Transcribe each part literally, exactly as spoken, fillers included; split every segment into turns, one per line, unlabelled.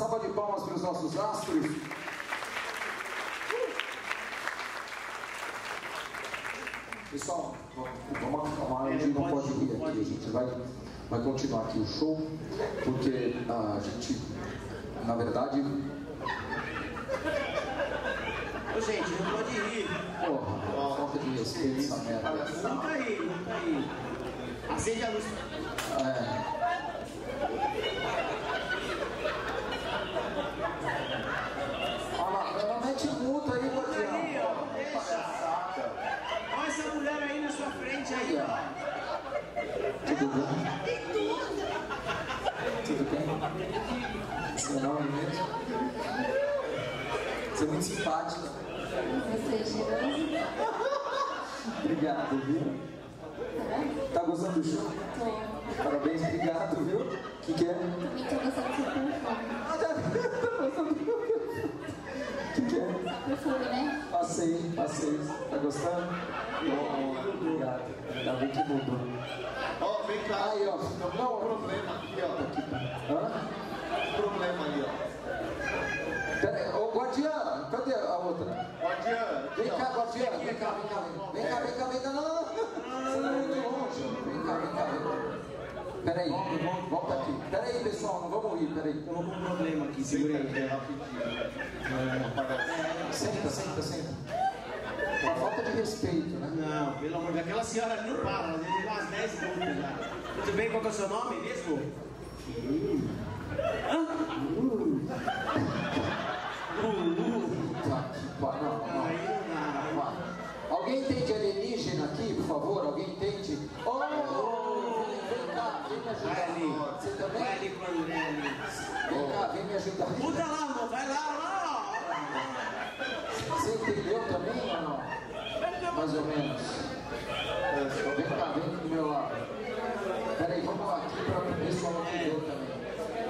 salva de palmas para os nossos astros. Pessoal, vamos acalmar, a gente não pode rir aqui, a gente vai, vai continuar aqui o show, porque a gente, na verdade...
Ô gente, não pode rir.
Porra, falta de respeito essa merda.
Não tá aí, não tá aí. Acende a luz.
É. Olha lá, ela mete multa aí, Guadião.
Aí, ó, deixa. Olha essa mulher aí na sua frente aí, ó.
Tudo bem?
Tem tudo.
Tudo bem? Seu nome mesmo? Você é muito simpática.
Você é cheiroso?
Obrigado, viu? Tá gostando do show?
Tô.
Parabéns, obrigado, viu? O que, que é?
Também tô gostando do seu perfume.
Ah, tá gostando do meu perfume. O que, que é?
Perfume, né?
Passei, passei. Tá gostando? Bom, obrigado. Ainda bem que mudou.
Ó, vem cá.
Aí, ó.
Não, um problema aqui, ó.
Hã?
Um problema ali, ó.
Pera aí, ô Guardiã, cadê a outra?
Guardiã.
Vem cá, Guardiã, vem cá, vem cá, vem cá, vem cá, vem cá, não, não, não, você não é muito longe. Vem cá, vem cá, vem cá. Pera aí, volta aqui. Pera aí, pessoal, não vamos rir, pera aí.
Tô com um problema aqui, segura aí.
Senta, senta, senta. Uma falta de respeito, né?
Não, pelo amor de Deus, aquela senhora ali não para, ela tem umas dez minutos já. Tudo bem, qual que é o seu nome mesmo? Hum. Hã? Hum.
Tá, não, não.
Aí não dá.
Alguém entende alienígena aqui, por favor? Alguém entende? Oh, vem cá, vem me ajudar.
Vai ali.
Você também?
Vai ali com o André ali.
Vem cá, vem me ajudar.
Muda lá, amor, vai lá, lá, ó.
Você entendeu também ou não? Mais ou menos. Vem cá, vem do meu lado. Peraí, vamos lá aqui para o pessoal entender também.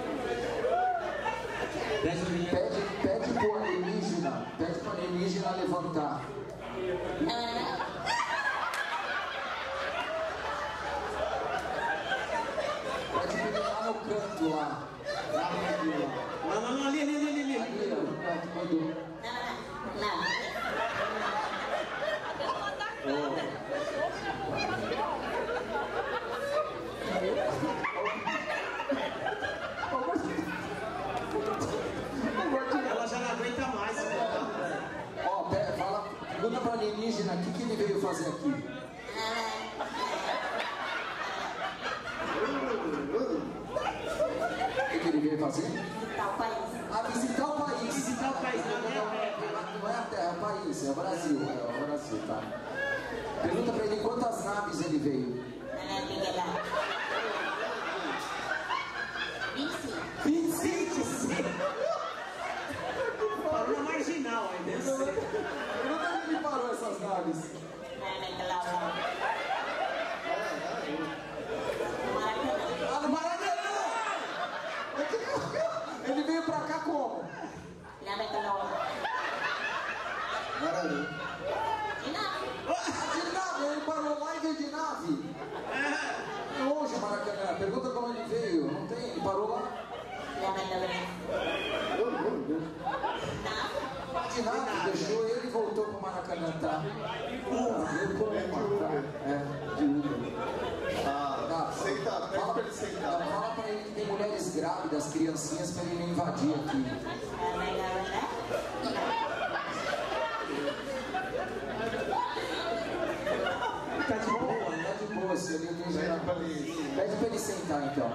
Pede, pede pro alienígena, pede pro alienígena levantar. Pede pra ele lá no canto lá. Lá no meio.
Não, não, não, ali, ali, ali, ali.
Ali, ó, no canto, quando...
Ela já não aguenta mais.
Ó, pera, fala, pergunta pra alienígena o que, que ele veio fazer aqui. O que, que ele veio fazer?
Visitar o país.
Ah, visitar o país.
Visitar o país, não é a
Não é a Terra, é o país, é o Brasil, é o Brasil, tá? Pergunta pra ele quantas naves ele veio. vinte e cinco.
Parou na marginal aí, né?
Pergunta onde ele parou essas naves. Ah, no Maracanã! Ele veio pra cá como? Maracanã. De nave, ele parou lá e veio de nave. É longe o Maracanã. Pergunta como ele veio. Não tem, ele parou lá. De nada, deixou ele e voltou pro Maracanã, tá? Veio por uma, tá? É, de Uber.
Ah, senta, pede
Fala,
pra ele sentar.
não, fala pra ele que tem mulheres grávidas, criancinhas, pra ele não invadir aqui. Tá de boa, tá de boa, se ele não
Pede pra ele.
Pede pra ele sentar, então.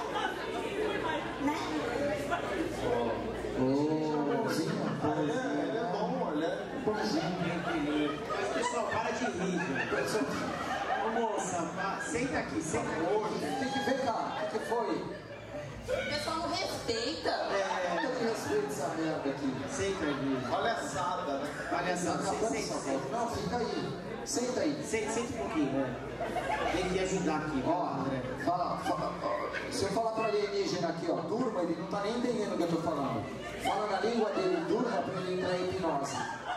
Ô, bonzinho,
Ele é, ele é bom, ele é
bonzinho.
Pessoal, para de rir, gente. Ô moça, vá, senta aqui, senta aqui.
Tem que ver, cara, o que foi?
O pessoal não respeita.
Falta de respeito essa merda aqui.
Senta aí.
palhaçada, né?
Palhaçada,
Acabando
senta,
essa
senta.
foto. Não, fica aí. Senta aí.
Senta, senta um pouquinho, né? Tem que ajudar aqui,
Ó,
ó, André.
fala, fala, ó, se eu falar pra alienígena aqui, ó, durma, ele não tá nem entendendo o que eu tô falando. Fala na língua dele, durma pra ele entrar em hipnose.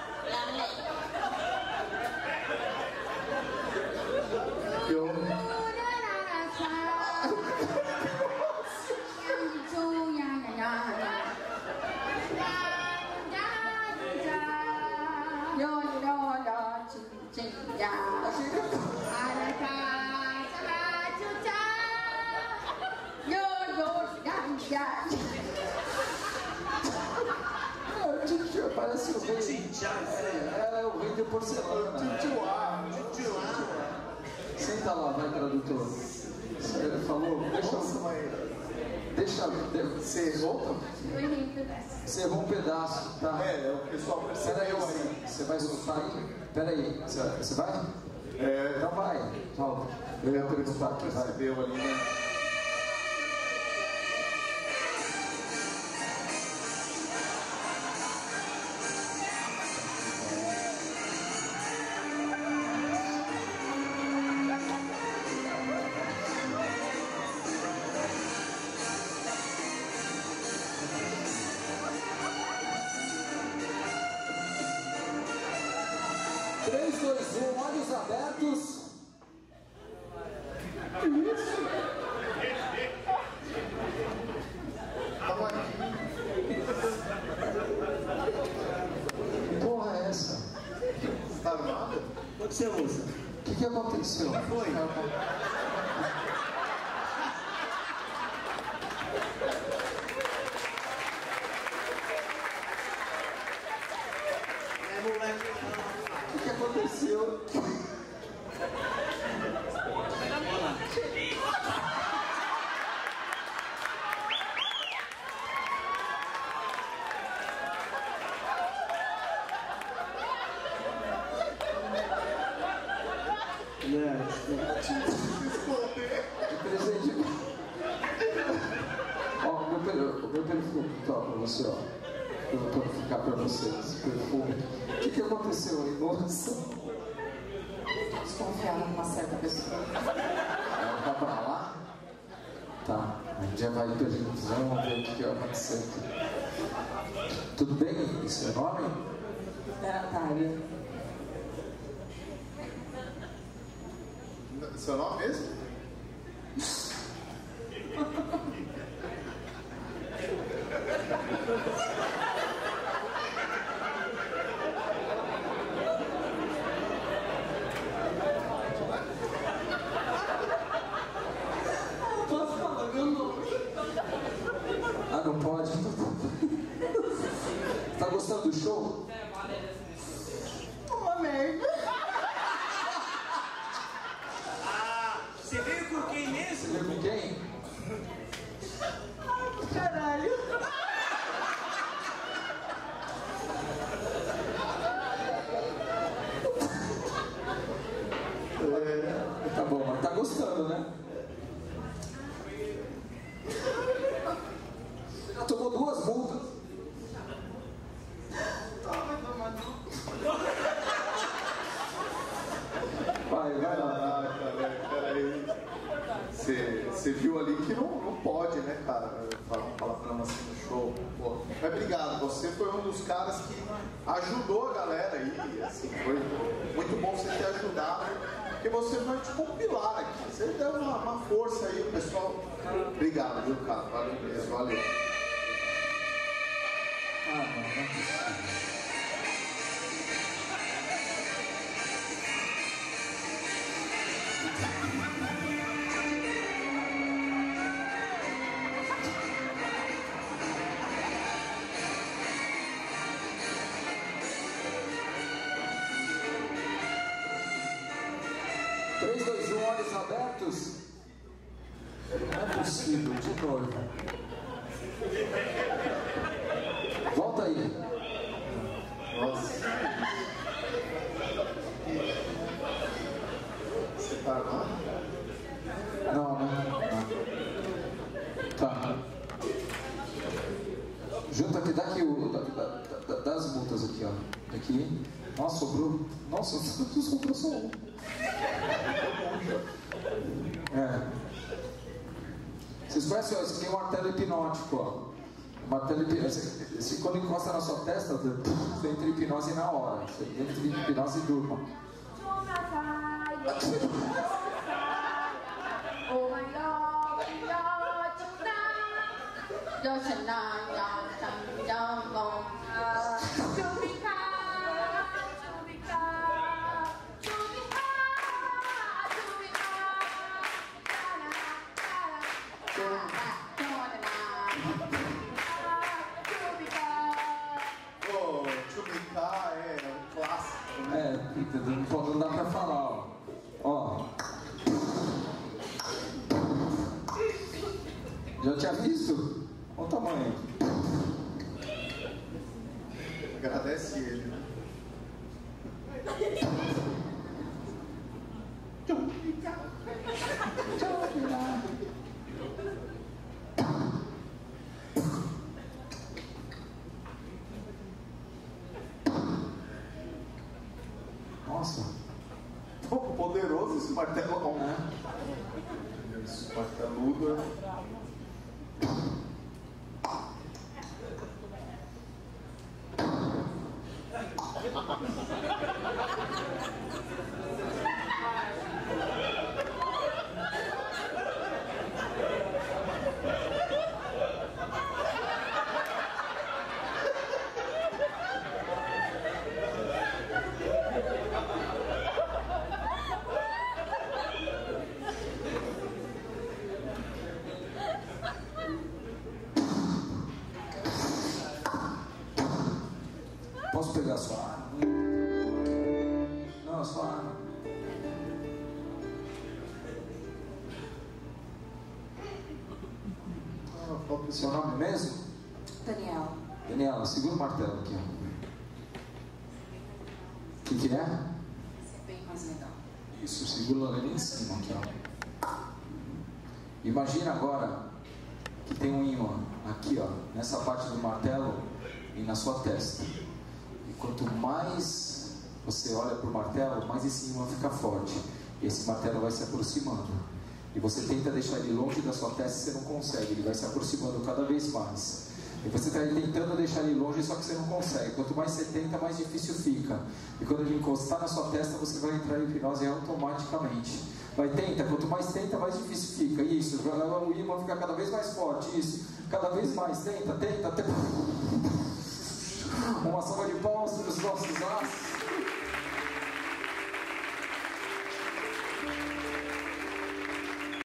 Eu...
Já.
É, tio, parece o rei.
Tchau.
É, é o rei de porcelana.
Tchau.
Senta lá, vai, tradutor. Ele falou, deixa eu... Deixa, você errou?
Eu errei um pedaço.
Você errou um pedaço, tá?
É, o pessoal
Pera aí,
percebeu aí.
você vai soltar aí? Pera aí, você, você vai?
É,
Então vai, solta. Eu ia perguntar aqui, vai.
percebeu ali, né?
três, dois, um, olhos abertos.
Tava aqui.
Que porra é essa?
Tá armado?
O que você usa?
O que, que aconteceu?
Foi? É moleque não.
O que, que aconteceu? Presente. Ó, o meu, per- o meu perfume, tá, pra você, ó. Eu vou ficar pra você, esse perfume. O que, que aconteceu aí, moça?
Desconfiava de uma certa pessoa.
Ela tá pra lá? Tá, a gente já vai perguntar, vamos ver o que, que vai acontecer aqui. Tudo bem? Esse é o nome?
Da Natália.
Seu nome mesmo?
Posso falar meu nome?
Ah, não pode? Tá gostando do show?
Uma merda.
Ah, você veio com quem mesmo?
Veio com quem?
Caralho.
Tá bom, mas tá gostando, né? Já tomou duas multas. Vai, vai lá.
Caraca, velho, peraí. Você você viu ali que não, não pode, né, cara? Falar um palavrão assim no show. Pô. Mas obrigado, você foi um dos caras que ajudou a galera aí. Assim, foi muito bom você ter ajudado. Porque você vai te compilar aqui. Você deu uma, uma força aí, pessoal. Obrigado, viu, cara? Valeu mesmo, valeu.
Ah, não, não é possível. três, dois, um, olhos abertos. Não é possível, de novo. Volta aí.
Nossa. Você tá armado?
Não, não, não. Tá. Junta aqui, dá aqui o. Dá, dá, dá, dá as multas aqui, ó. Aqui. Nossa, sobrou. Nossa, sobrou só um. É. Vocês conhecem, ó, esse aqui é um martelo hipnótico, ó. O martelo hipnótico. Esse, esse, quando encosta na sua testa, você entra em hipnose na hora. Você entra em hipnose e durma. Não, pode- não dá pra falar, ó. Ó. Já tinha visto? Olha o tamanho.
Agradece ele, né?
Nossa.
Pô, poderoso esse martelão.
É.
Esse marteludo.
Posso pegar a sua arma? Não, a sua arma.
Ah, falta esse
Seu nome mesmo?
Daniela.
Daniela, segura o martelo aqui, ó. O que, que é?
Esse é bem mais legal.
Isso, segura ali em cima aqui, ó. Imagina agora que tem um ímã aqui, ó, nessa parte do martelo e na sua testa. E quanto mais você olha para o martelo, mais esse ímã fica forte. E esse martelo vai se aproximando. E você tenta deixar ele longe da sua testa e você não consegue. Ele vai se aproximando cada vez mais. E você está tentando deixar ele longe, só que você não consegue. Quanto mais você tenta, mais difícil fica. E quando ele encostar na sua testa, você vai entrar em hipnose automaticamente. Vai, tenta. Quanto mais tenta, mais difícil fica. Isso. O ímã fica cada vez mais forte. Isso. Cada vez mais. Tenta, tenta, tenta. Uma salva de palmas para os nossos astros.